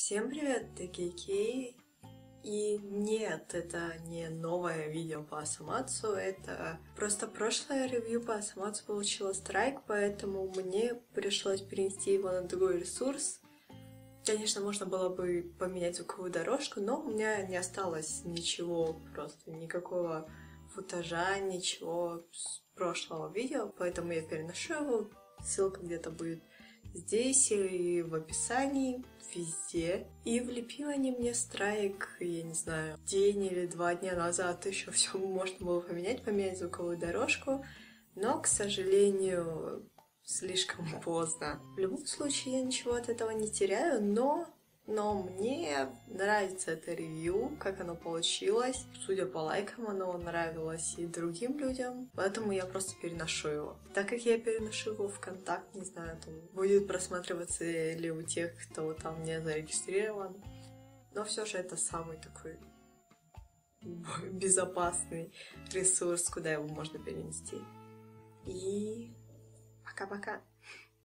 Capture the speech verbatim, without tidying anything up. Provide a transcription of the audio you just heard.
Всем привет, это Кей. И нет, это не новое видео по Асамацу, это просто прошлое ревью по Асамацу получило страйк, поэтому мне пришлось перенести его на другой ресурс. Конечно, можно было бы поменять звуковую дорожку, но у меня не осталось ничего, просто никакого футажа, ничего с прошлого видео, поэтому я переношу его. Ссылка где-то будет здесь или в описании, везде. И влепили они мне страйк, я не знаю, день или два дня назад. Еще все можно было поменять, поменять звуковую дорожку, но, к сожалению, слишком поздно. В любом случае, я ничего от этого не теряю, но... Но мне нравится это ревью, как оно получилось. Судя по лайкам, оно нравилось и другим людям, поэтому я просто переношу его. Так как я переношу его в контакт, не знаю, там будет просматриваться ли у тех, кто там не зарегистрирован. Но все же это самый такой безопасный ресурс, куда его можно перенести. И пока-пока.